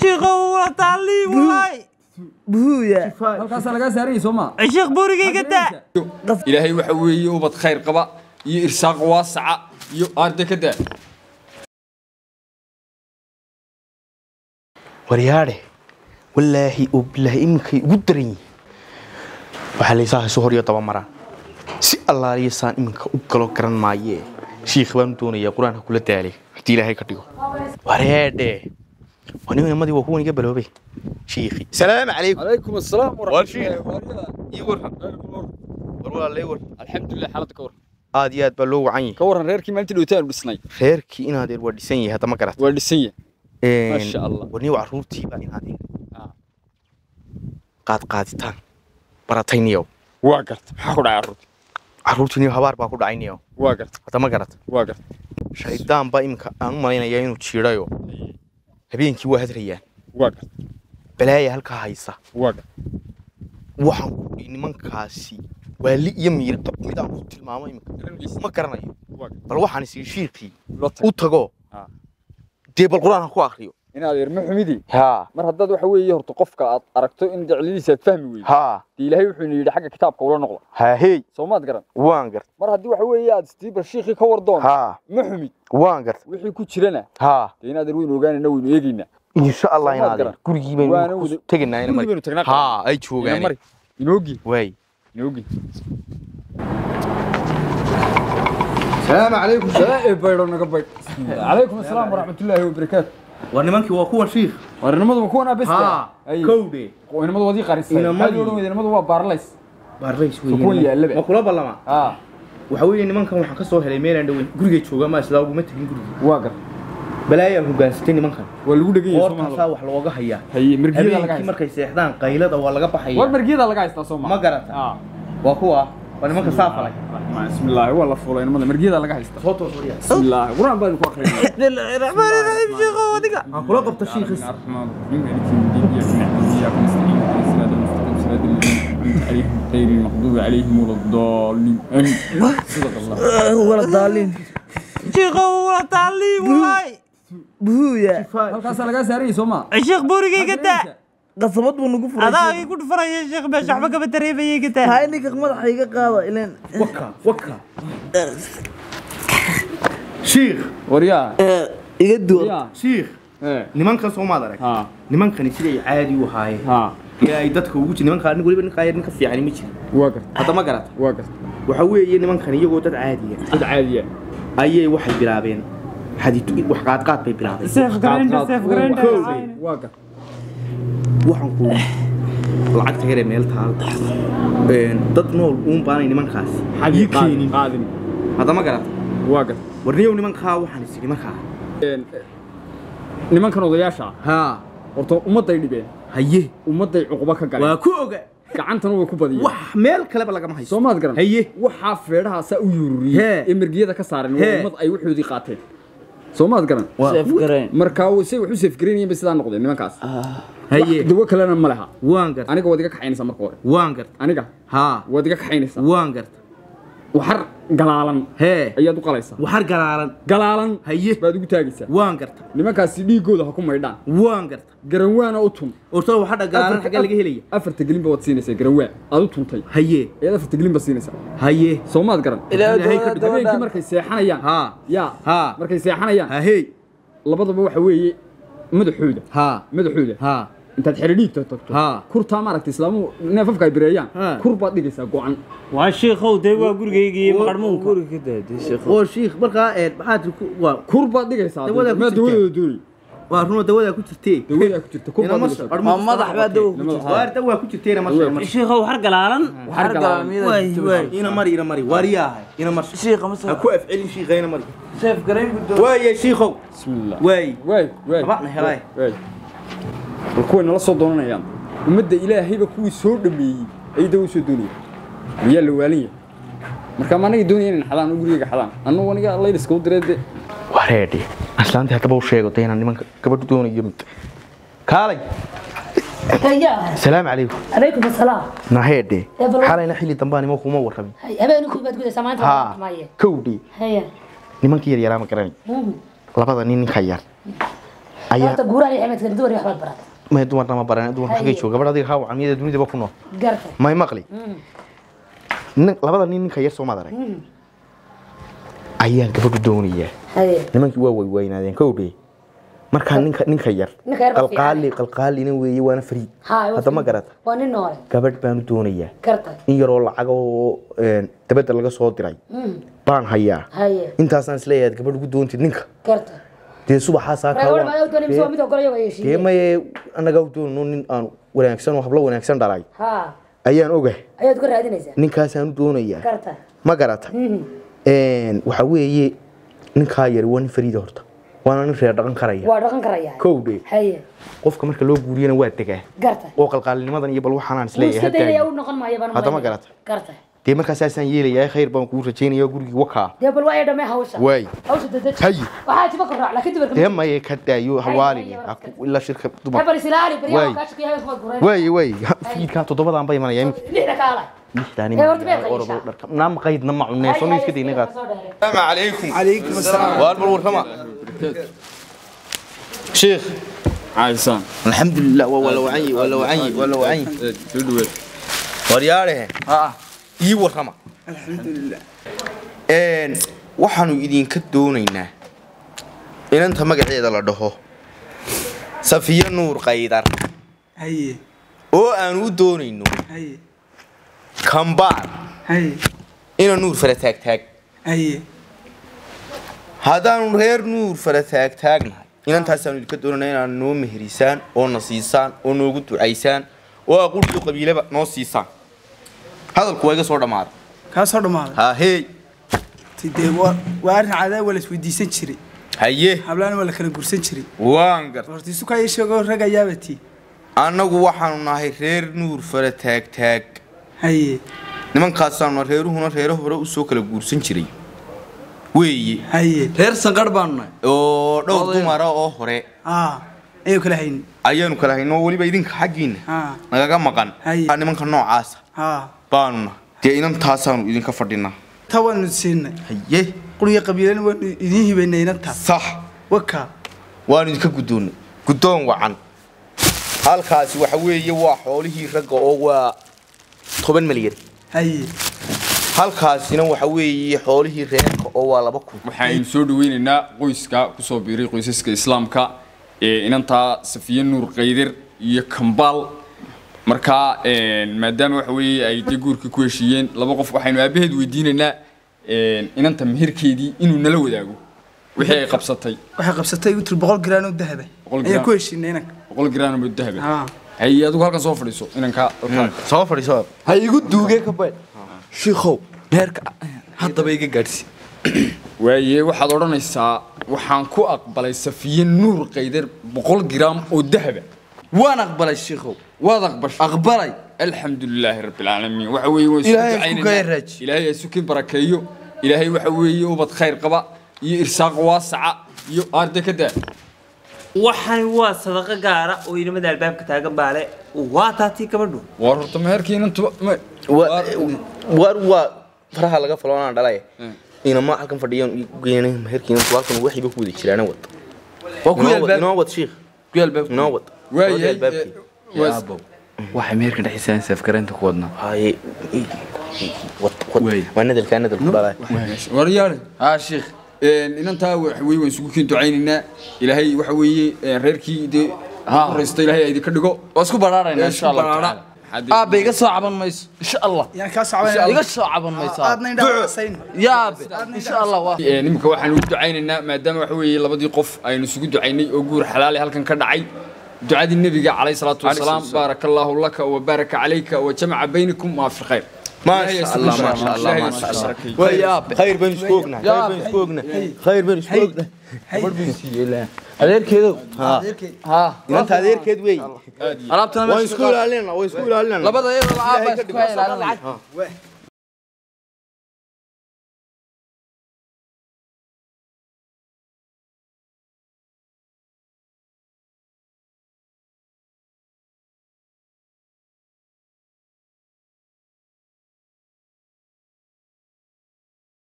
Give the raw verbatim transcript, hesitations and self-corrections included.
شيخو تعليم والله بويا halkaas laga saaray Soomaa الشيخ بوريغي قدا إلهي وحوي وبد خير قبا يرساق واسعة يو أرد كده ورياده والله وبالله إنك قدرني وحلي صاحي سهر يطبع مرة سي الله يسان إنك أقلو كرن معي شيخ بامتوني يا قرآن كل تالي حتى إلهي كتيو ورياده ونيو يمدي وهو نجبله بي شيخي سلام عليكم عليكم السلام ورحمة الله وبركاته يقول والله لا يقول الحمد لله حالتك ور آديات بلو عيني كورن ريركي ما أنت الوتان ودسناي خيرك إن هذا الوديسية هذا ما قرأت ودسية ما شاء الله ونيو عرورتي بقى إن هذه قاد قادتان براتينيو واقرت حقول عرورت عرورتي نيو هبار باكو دعينيو واقرت هذا ما قرأت واقرت شيطان بقى إمك أمالينا يينو تشيرايو هبينكي واحد ريان واقرت بلايا هلكا هايسا واقرت waxaan ku dhigay nimankaasi wali iyo miir qab mid aan ku tilmaamay ma garanayo bal waxaan isii shiiqi u tago dee bal quraan ku akhriyo inaad irma xumidi ha mar haddaad waxa weeye horto qofka aad aragto in daclidiisa aad fahmi weeyay ha ilaahay wuxuu yiri xagga kitaabka ula noqdo ha hey Soomaad garan waan gart mar haddii waxa weeye aad istiibar shiiqi ka wardoon ha ma xumid waan gart wixii ku jirana ha inaad ir weyn ogaanayna weyn eegayna إن شاء الله ينادي كورجي بين تجينا هنا مري ها أي شو يعني ينوجي وين ينوجي السلام عليكم سلام بيرون قبل عليكم السلام ورحمة الله وبركاته ورنمانك وأخوه شيخ ورنمض وأخونا بس ها كودي ورنمض ودي قارس هل يقولون ورنمض هو بارليس بارليس وين اللي اللي مقولة بالله ما ها وحوي إن من كان وحكسه هالميل عنده وين كورجي شو جماعة سلاو بمتين كورجي واقر بلايا هو جالستني من كان واللي دقيقة صومال صاوح لوجه هيا هي مرجية لقى مركز سيحدان قيلة ولا جبه هيا والمرجية لقى يستاسوما ما قرأت آه وأخوه وأنا ما كسافر بسم الله والله فولا إنما المرجية لقى يستا صوته صوريا بسم الله قرآن بالك وآخر الرحمن الرحيم شيخو وديك أقول لك بتشيخ غير المغضوب عليهم ولا الضالين صدق الله ولا الضالين شيخو تعليم والله بويا halkaas laga saaray Soomaa الشيخ بوريغي قدا قصبت ونقول فريش هذا يقول فريش يا شيخ باش عبك بتريبي قدا هاي نيك مدح يقا قاده الين وكا وكا شيخ وريا يقدو شيخ nimankan Soomaad arag nimankan sidii caadi u haayay ha ay dadka ugu jireen nimankan anigu waliba ninka ayar ninka fiican ma jiro واقر hada ma garat واقر waxa weeye nimankan iyagoo dad caadi ah dad caadi ah ayay waxay bilaabeen xadiitu wax qaad qaad bay bilaabeen سيف جراندر سيف جراندر واقر waxaan ku lacagta yare meel taal een dad nool uun baanay nimankaas حقيقي keenin قادم hada ma garat واقر warniyow nimanka waxaan isii markaa nimankan odayaasha ha horta ummaday dhibeen haye ummaday cuquba ka galeen waa ku oga gacantana way ku badiyeen wax meel kale ba laga ma hayso Soomaad garan haye waxa feedhaha sa u yururiyay emergiyada ka saaran ummad ay wuxuudii qaateen Soomaad garan سيف جرين markaa way say wuxuu safe gareeyay sidaa noqdeen nimankaas haye dawo kalena ma laha waan gart aniga wadiga ka xaynaysa markoo hore waan gart aniga ha wadiga ka xaynaysa waan gart waxar galaalan hee ayaad u qalaysaa waxar galaalan galaalan haye baad ugu taagaysaa waan garta nimankaas dhiigooda ha ku maydhaan waan garta garanwaana u tum orto waxa galaalan xagga laga helaya afarta gelin baad siinaysaa garanwaa aad u tuntay haye ayaad afarta gelin baad siinaysaa haye Soomaad garan ilaahay ka habeenkii markay seexanayaan ha ya ha markay seexanayaan ha hey labadaba waxa weeye madaxooda ha madaxooda ha intaad xiriidta tagto ha kurta maaragtay islaamu neefafka ay bireeyaan Ha. kur baad dhigaysaa go'an waa sheekhow day waa gurigeyga maqarmuunka guriga daadii sheekh oo sheekh markaa ee maxaad ku waa kur baad dhigaysaa Dawada ku ma jirtee. dawada doonay waa runo dawada ku jirtee dawada ku jirta kur ina baad ma dhigaysaa ما مدح بقى دو waa dawada ku jirtee ma soo sheekhow har galaalan waxar galaan waay waay ina mari ina mari wariyahay ina mar شيخ مثلا ku afcilin sheekh ina mari سيف جرين قدو waay sheekhow bismillah waay way way tabacna helay way kuwa nala soo doonanayaan ummadda ilaahayba kuwii soo dhameeyay ay daw soo doonayaan miyaa la waaliya marka ma anaga doonayeen in xadaan u guriga xadaan annagu aniga allah iska direede wareedi aslaanta hadaba u sheego deena nimanka gabadhu doonayo mid kaalay يا السلام عليكم عليكم السلام نهيدي حالنا حلي دنباني ما كوما ورمي habeenku baad guday samaanta ها maaye كودي haya nimankii yar yaraa ma garanay labada nin ninka yar ayaa horta guuraan iyo ximad kala duwan iyo waxbaad barata ma dumarna ma baran dumarna xagee jooga gabadha adiga haa camiyada dunida ba ku nool garta may maqli labada nin ninka yar soo madaray ayaan gabadhu doonaya haye nimankii waa way waynaadeen kowdhe marka ninka ninka yar qalqaali qalqaalina weeye waana fariid hadda ma garata waa nin noole gabadh baan doonaya garta in yaroo lacag oo dabada laga soo diray baan hayaa haye intaasaan isleeyahay gabadh ugu doontid ninka garta dee subaxaasaa dee maye annaga u doono nin aan wanaagsan oo hablo wanaagsan dhalay ayaan ogahay ayaad ku raadinaysaa ninkaasaan u doonayaa garta ma garata waxa weeye ninkaa yar waa nin fariida horta waana nin reer dhaqan karaya waa dhaqan karaya kowdhe haye qofka marka loo guuriyana waa degaa garta oo qalqaalinimadan iyo bal waxaan isleeyahay hadda ma garata garta dee markaas saasaan yeelayaa khayr baan kuu rajaynaya gurigii wakaa dee bal waa dhamay hawsha waay hawsha dadad hay waxaa tiba koraac laakiin dumarka dee maye ka daayo hawaalini ila shirka dumar bal islaali bariyaa ka shaqeeyaa wax baad guray waay waay fiidka toddobadan bay imanaya lixda kaala lixdaani naam qaydna ma cunay soo iska deynay qaad السلام عليكم عليكم السلام والبر ورحمة شيخ عايزان الحمد لله ولا وعي ولا وعي ولا وعي ورياله ها إيه ورحمة الحمد لله إن وحنو إذين كدونينا إن أنت ما قاعد على ده صفية نور قيدر هي أو أنو دونينو هي كمبار هي إن نور فرتاك تاك هي هذا غير نور فرتاك تاكنا إن أنت هسه كدونينا إن نو مهريسان أو نصيصان أو نوجد عيسان أو أقول له قبيلة نصيصان هذا الكويس صار دمار كاسر دمار ها هي تدي وارن عذاب ولا سويدي سنشري هيه حبلان ولا كان قرسن شري وانقر ورتي سكاي يشغل رجع يابتي anagu waxaanu nahay reer nuur fara taag taag haye nimankaasaan reeruhuna reero hore u soo kala guursan jiray weeye haye reer sanqar baan nahay oo dhowr dumar oo hore ah ayu kala hayn ayaanu kala hayno waliba idinka xaqiina ah nagaga maqan haye nimanka noocaas ah baanuna dee inantaasaanu idinka fadhinaa tawan siinay haye quriga qabiilan waan idin hibaynay inanta sax waka waan idinka gudoon gudoon wacan halkaasi waxa weeye waa xoolihii ragga oo waa toban milyan haye halkaasina waxa weeye xoolihii reerka oo waa laba kun waxaan soo dhaweynaynaa qoyska ku soo biiray qoysaska islaamka ee inanta Safiya Nuur Qaydir iyo Kambal marka een maadaama waxa weeye ay guurka ku heshiiyeen laba qof waxaynu aabaheed weydiinaynaa een inanta meherkeedii inuu nala wadaago wixii ay qabsatay waxa qabsatay u tir boqol gram oo dahab ay ku heshiinay inanka boqol gram oo dahab ha hay adigu halkan soo fadhiiso inanka soo fadhiiso hay igu duugay ka bay shiikhow heerka haddaba iga gaadhsi waaye waxaad oranaysaa waxaan ku aqbalay Safiya Nuur Qaydir boqol gram oo dahab waan aqbalay shiikhow waad aqbash aqbalay alxamdulilaahi rabbil caalamiin waxa weeye way ilaahay ku kayraaj ilaahay suukin barakeeyo ilaahay waxa weeye ubad khayr qaba iyo irsaaq waasaca iyo arday ka daa waxaan waa sadaqa gaara oo inamada albaabka taagan baale waa taati kabadhu war horta meherkiin inta war waa faraha laga falonaa dhalay inama halkan fadhiyaan geeyna meherkiin halkan waxay ku wada jiraan wad waa ku albaab inoo wad sheekh ku albaab inoo wad waaye waabo waxay meherkan dhaxisaan safkaranta ku wadna haye wad waa nadalka nadal ku dhalay war yaar ha sheekh inantaa waxa weeye waan isugu kiin ducaynaynaa ilaahay waxa weeye reerkii de horeysta ilaahay ay ka dhigo waa isku baraarayna insha Allah aabe iga soo caban mayso insha Allah yaan ka socbay iga soo caban mayso aadna indhaasay yaabe insha Allah waa nimka waxaan ugu ducaynaynaa maadaama waxa weeye labadii qof aynu isugu ducaynay oo guur xalaal halkan ka dhacay ducadii nabiga kaleey salaatu wasalaam barakallahu laka wa baraka alayka wa jama'a baynakum ma fi khayr ما شاء الله ما شاء الله ما شاء الله ويا خير بين سوقنا خير بين سوقنا خير بين سوقنا هذير كده ها ها انت هذير كده وي alaabtana وين سكول علينا وين سكول علينا labada iyada la aabay isku haylaan